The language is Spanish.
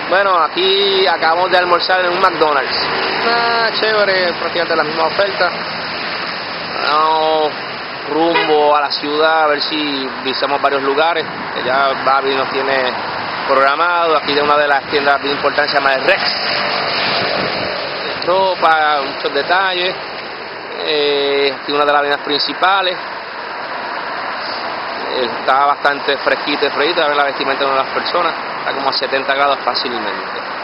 Bueno, aquí acabamos de almorzar en un McDonald's. Chévere, prácticamente la misma oferta. Vamos rumbo a la ciudad a ver si visitamos varios lugares, que ya Babi nos tiene programado. Aquí de una de las tiendas de importancia, se llama el Rex. Ropa, muchos detalles. Aquí una de las avenidas principales. Está bastante fresquito y fresquito. A ver la vestimenta de las personas. Está como a 70 grados fácilmente.